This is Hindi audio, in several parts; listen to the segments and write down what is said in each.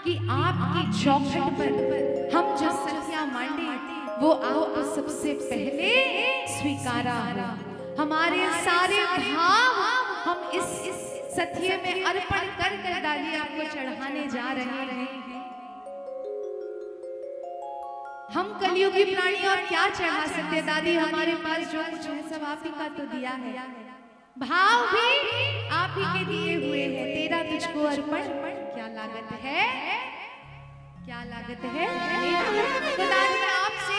कि आपकी चौखट पर हम जो सत्या मांडे वो आपको सबसे पहले स्वीकारा हो। हमारे सारे भाव हम इस सत्य में अर्पण कर कर दादी आपको चढ़ाने जा रहे हैं। हम कलयुगी प्राणी और क्या चढ़ा सकते दादी, हमारे पास जो कुछ है सब आप ही का तो दिया है, भाव भी आप ही के दिए हुए हैं। तेरा तुझको अर्पण क्या लागत है, क्या लागत है। तो दादी आपसे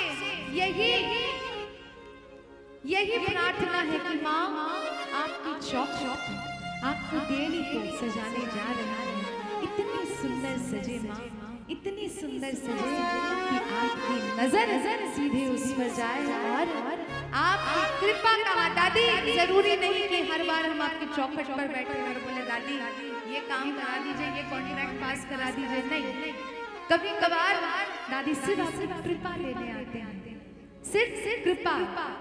यही प्रार्थना है कि माँ आपकी चौक आपको देवी को सजाने जा रहा है। इतनी सुंदर सजे माँ, इतनी सुंदर सजे कि आपकी नजर सीधे उस पर जाए और आपकी कृपा का। दादी जरूरी नहीं कि हर बार हम आपकी चौखट पर बैठे और बोले दादी ये काम करा दीजिए, ये कॉन्ट्रैक्ट पास करा दीजिए। नहीं, कभी कभार दादी सिर्फ आपकी कृपा लेने आते हैं, सिर्फ कृपा।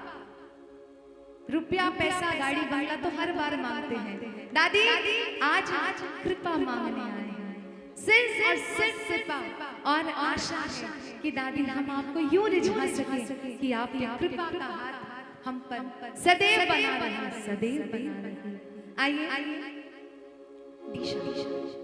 रुपया पैसा गाड़ी बंगला तो हर बार मांगते हैं, दादी आज कृपा मांगने आए हैं। सिर्फ और सिर्फ कृपा और आशा है कि दादी हम आपको यूं रिझा सके कि आपकी कृपा का हाथ हम पर सदैव बना रहे, सदैव बना रहे। आइए दिशा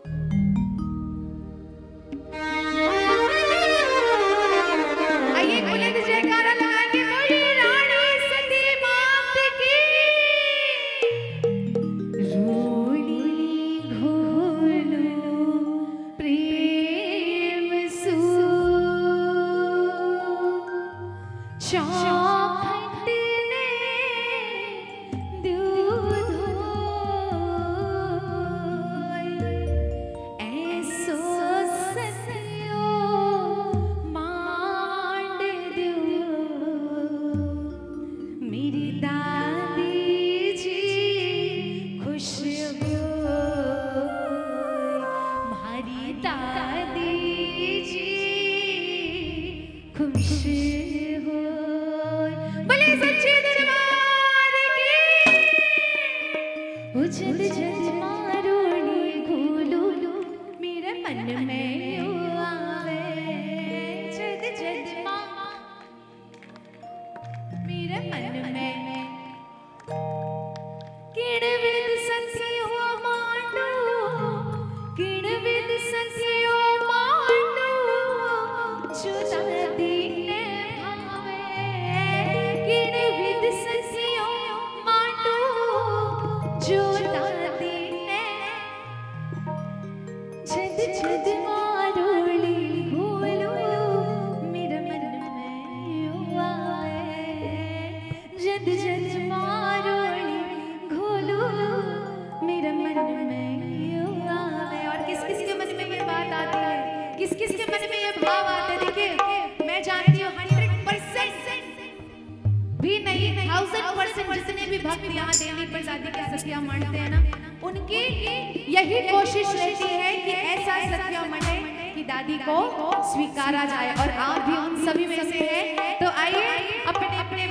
जितने भी भक्त यहाँ देवी पर दादी के सत्या मानते हैं ना, उनकी यही कोशिश रहती है कि ऐसा सत्या माने कि दादी को स्वीकारा जाए। और आप भी उन सभी में से हैं, तो आइए अपने अपने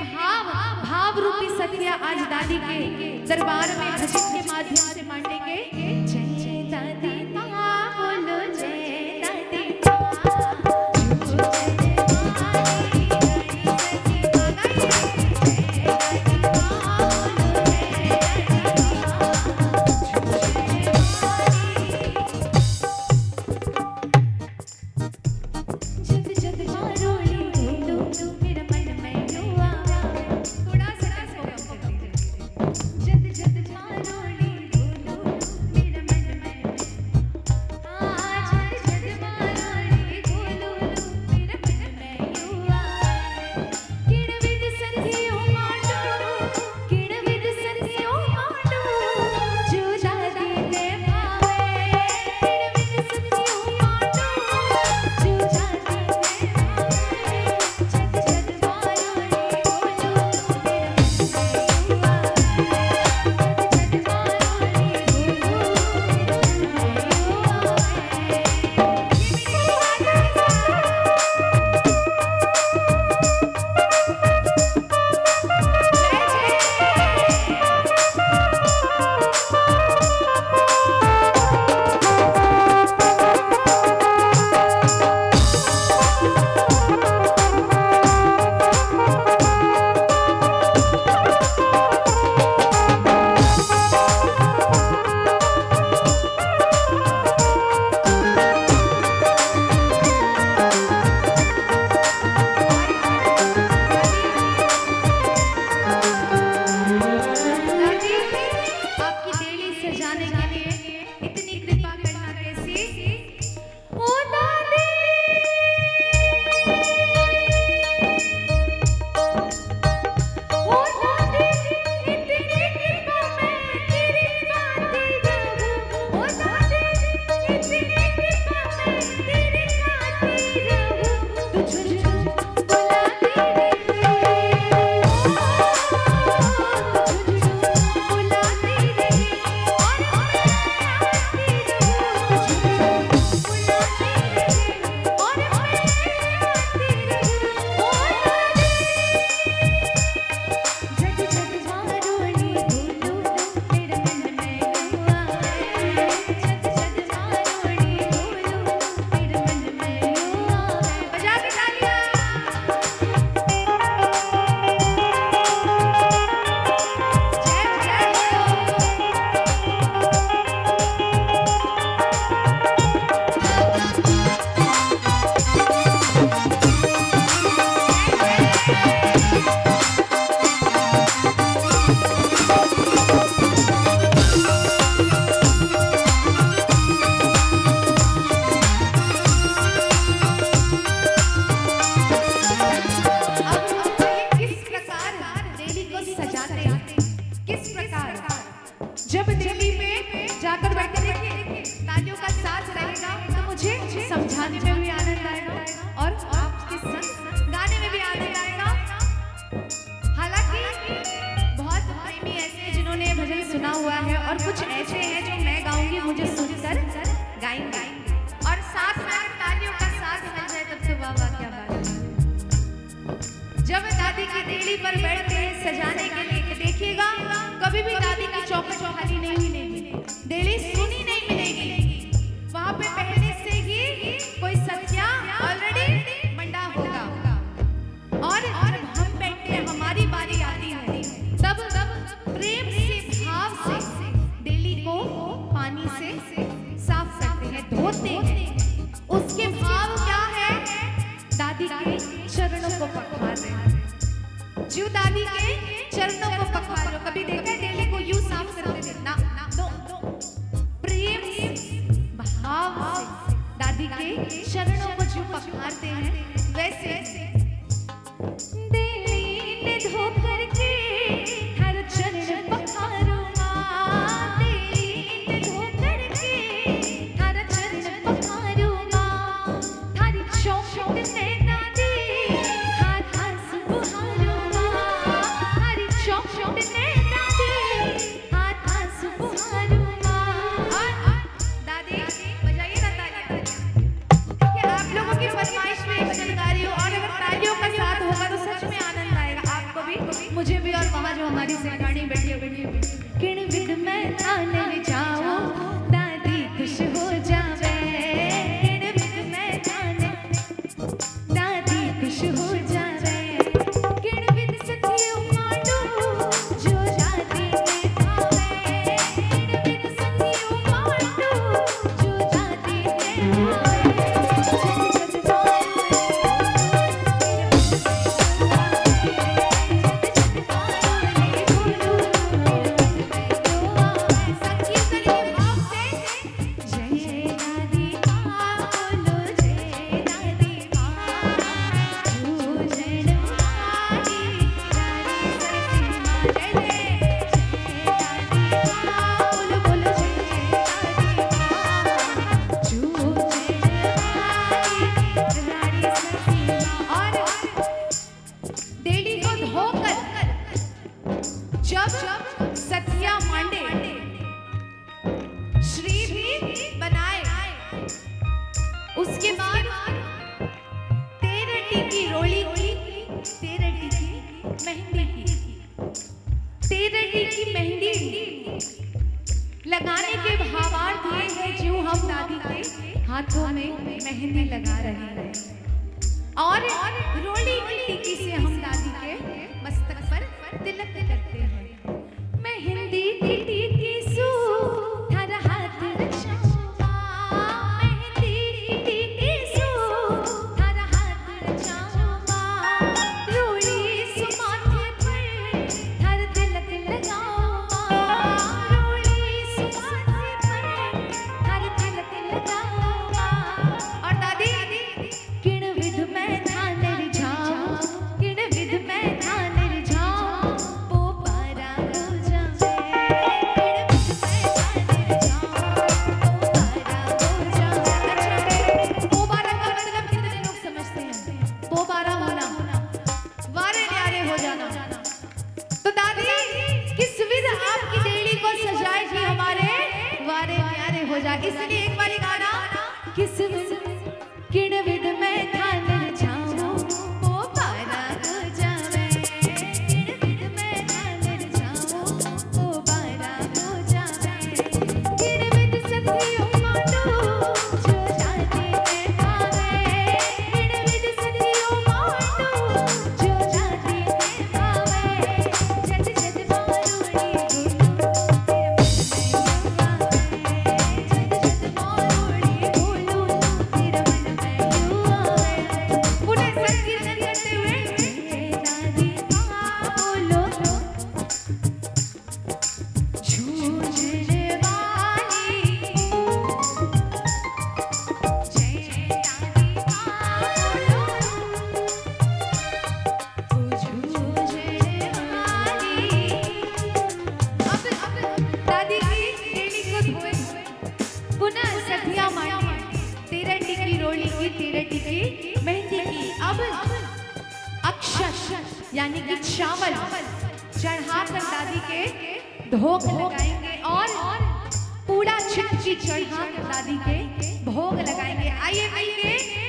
भाव रूपी सत्या आज दादी के दरबार में भजन के माध्यम से मांडेंगे। जय दादी माँ बोलो, जय दादी मेरा मन निभाने में भी आनंद आएगा और आपके संग गाने में भी आनंद आएगा। हालांकि बहुत प्रेमी ऐसे हैं जिन्होंने भजन सुना हुआ है और कुछ ऐसे हैं जो मैं गाऊंगी मुझे सुनकर गाएंगे और साथ में तालियों का साथ मिल जाए तब तो वाह वाह क्या बात है। जब दादी की देली पर बैठते हैं सजाने के लिए देखिएगा कभी भी दादी की चौखट खाली नहीं मिलेगी, देली सुनी नहीं मिलेगी, वहां पे पहले से ही कोई सत्या ऑलरेडी मंडा होगा और जब हम बैठते हैं हमारी बारी आती है तब प्रेम से भाव से देली को पानी से साफ करते हैं धोते हैं। उसके भाव क्या है? दादी के चरणों को पखार रहे हैं। जो दादी के चरणों को पखारो, कभी देखा है देली को यूं साफ करते थे ना? प्रेम से भाव से दादी के चरणों को जो पखारते हैं वैसे देली ने धो करके हर चरण पखारो मां, देली ने धो करके हर चरण पखारो मां, थारी चौखट ने दादी हाथ सुबहारो मां, थारी चौखट ने दादी हाथ सुबहारो मां। दादी बजाइए ना तालियां, देखिए आप लोगों की फरमाइश में भजन गा रही हूं और अगर तालियों का साथ होगा तो सच में आनंद आएगा आपको भी मुझे भी और वहां जो हमारी सेठानी बैठी है। किण विद मैं थाने जाऊं दादी खुश हो जावे, किण विद मैं थाने दादी खुश हो जावे, किण विद सखियों मांडू जो दादी ने भावे, किण विद सखियों मांडू जो दादी ने भावे, जग जग उसके बाद तेरटी की रोली की, तेरटी की मेहंदी की, तेरटी की मेहंदी लगाने के भावार्थ ये है जो हम दादी के हाथों में मेहंदी लगा रहे हैं और रोली की टिकी से हम दादी के मस्तक पर तिलक करते हैं। मेहंदी की टिकी सू हर हाथ रचावा, मेहंदी की टिकी सू हर हाथ रचावा, रोली सु माथे पर हर तिलक लगावा, रोली सु माथे पर हर तिलक लगावा। और दादी किण विध मैं थाने जाऊं, किण विध मैं थाने जाऊं, वो पारा हो जावे। यानी कि चावल चढ़ाकर दादी के भोग लगाएंगे और पूरा चिटकी चढ़ाकर दादी के भोग लगाएंगे। आइए मिलके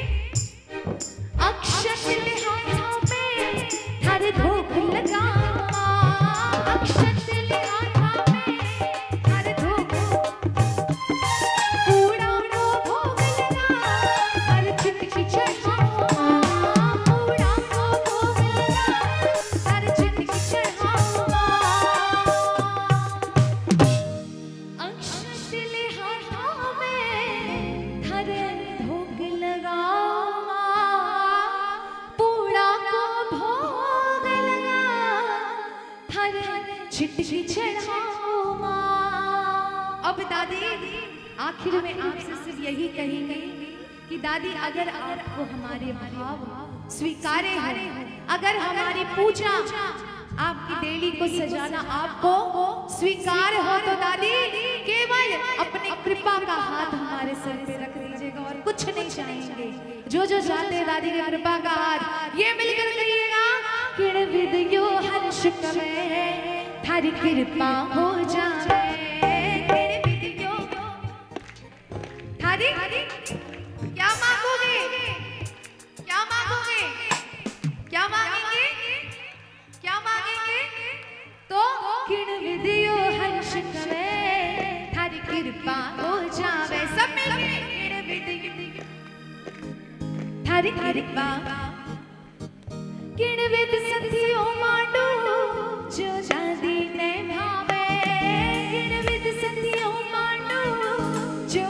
अक्षत हाथों में हर भोग लगा, अक्षत हाथों में हर भोग, पूरा को भोग लगा, हर चिटकी चढ़ा, पूरा को भोग लगा, हर चिटकी चढ़ा। अक्षत हाथों में हर भोग लगा, चिटकी चढ़ाओ माँ। अब दादी आखिर में आपसे सिर्फ यही कहेंगे कि दादी अगर आपको हमारे भाव स्वीकार्य हो, अगर हमारी पूजा आपकी डेली को सजाना आपको स्वीकार हो, तो दादी केवल अपनी कृपा का हाथ हमारे सर पे रख दीजिएगा और कुछ नहीं चाहेंगे। जो जो चाहते हैं दादी की कृपा का हाथ, ये मिलकर कहिएगा किण विदयो हर्ष कमे थारी कृपा हो जावे, किण विदयो थारी क्या मांगोगे, क्या मांगोगे, क्या मांगेंगे, क्या मांगेंगे? तो किण विदयो हर्ष कमे थारी कृपा हो जावे। सब मिलके किण विदयो थारी कृपा, किण विद सतियो मांडू जो दादी ने भावे, किण विद सतियो मांडू जो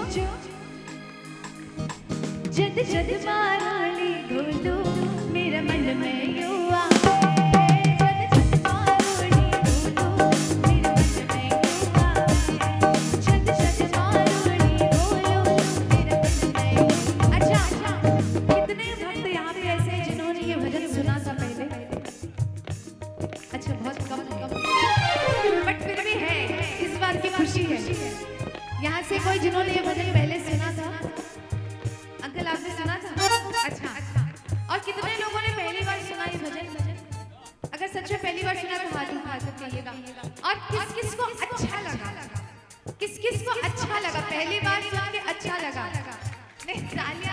जद जद मारोली घोलू मेरे मन में यू आवे, जद जद मारोली घोलू मेरे मन में यू आवे, जद जद मारोली घोलू मेरे मन में यू। अच्छा, कितने भक्त यहाँ पे ऐसे हैं जिन्होंने ये भजन सुना था पहले? अच्छा, बहुत कम, बट फिर भी है, इस बात की खुशी है। यहाँ से कोई जिन्होंने ये भजन पहले सुना था? अंकल आपने सुना था? अच्छा, और कितने लोगों ने पहली बार सुना ये भजन? अगर सच में पहली बार सुना तो हाथ उठा कर कहिएगा। और किस किस को अच्छा लगा, किस किस को अच्छा लगा, पहली बार सुन के अच्छा लगा? नहीं,